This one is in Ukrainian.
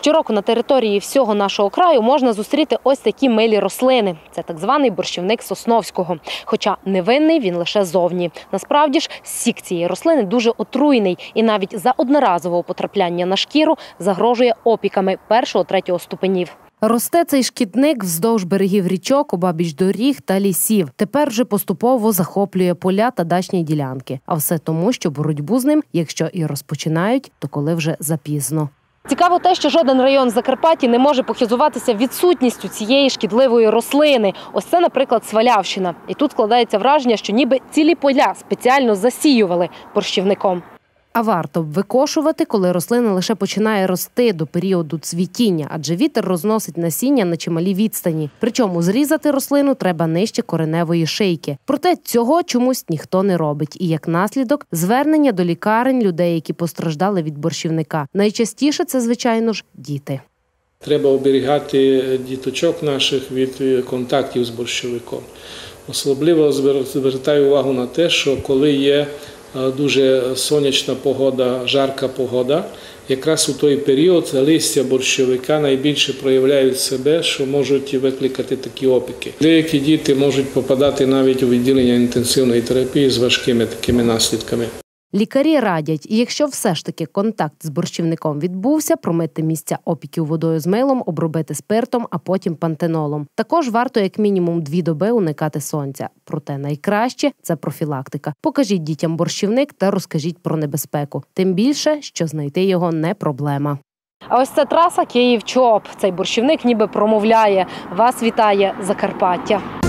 Щороку на території всього нашого краю можна зустріти ось такі милі рослини. Це так званий борщівник Сосновського. Хоча невинний він лише зовні. Насправді ж сік цієї рослини дуже отруйний і навіть за одноразового потрапляння на шкіру загрожує опіками 1-3 ступенів. Росте цей шкідник вздовж берегів річок, обабіч доріг та лісів. Тепер вже поступово захоплює поля та дачні ділянки. А все тому, що боротьбу з ним, якщо і розпочинають, то коли вже запізно. Цікаво те, що жоден район Закарпаття не може похизуватися відсутністю цієї шкідливої рослини. Ось це, наприклад, Свалявщина. І тут складається враження, що ніби цілі поля спеціально засіювали борщівником. А варто б викошувати, коли рослина лише починає рости до періоду цвітіння, адже вітер розносить насіння на чималі відстані. Причому зрізати рослину треба нижче кореневої шийки. Проте цього чомусь ніхто не робить. І як наслідок – звернення до лікарень людей, які постраждали від борщівника. Найчастіше це, звичайно ж, діти. Треба оберігати діточок наших від контактів з борщовиком. Особливо звертаю увагу на те, що коли є дуже сонячна погода, жарка погода, якраз у той період листя борщовика найбільше проявляють себе, що можуть викликати такі опіки. Деякі діти можуть попадати навіть у відділення інтенсивної терапії з важкими такими наслідками. Лікарі радять, якщо все ж таки контакт з борщівником відбувся, промити місця опіків водою з милом, обробити спиртом, а потім пантенолом. Також варто як мінімум 2 доби уникати сонця. Проте найкраще – це профілактика. Покажіть дітям борщівник та розкажіть про небезпеку. Тим більше, що знайти його не проблема. А ось ця траса Київ-Чоп. Цей борщівник ніби промовляє: вас вітає Закарпаття.